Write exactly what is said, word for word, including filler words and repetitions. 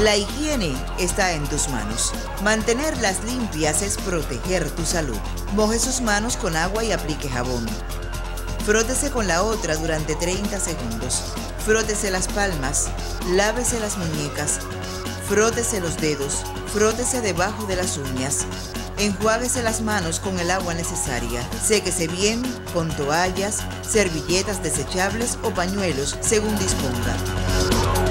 La higiene está en tus manos. Mantenerlas limpias es proteger tu salud. Moje sus manos con agua y aplique jabón. Frótese con la otra durante treinta segundos. Frótese las palmas, lávese las muñecas, frótese los dedos, frótese debajo de las uñas. Enjuáguese las manos con el agua necesaria. Séquese bien con toallas, servilletas desechables o pañuelos según disponga.